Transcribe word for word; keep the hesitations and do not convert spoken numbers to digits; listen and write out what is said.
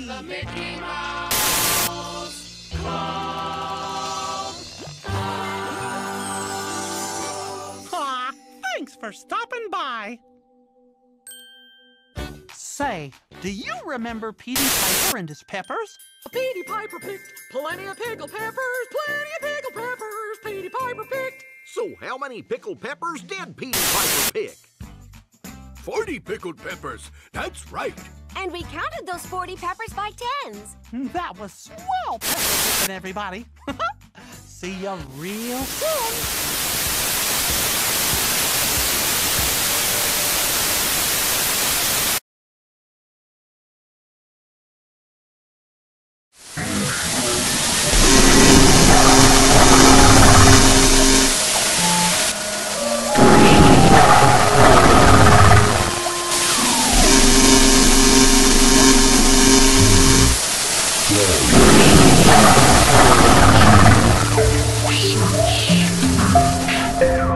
the Mickey Mouse Club. Aw, thanks for stopping by. Say, do you remember Petey Piper and his peppers? Petey Piper picked plenty of pickled peppers, plenty of pickled peppers, Petey Piper picked. So how many pickled peppers did Petey Piper pick? Forty pickled peppers, that's right. And we counted those forty peppers by tens. That was swell pepper picking, everybody. See ya real soon. Yeah.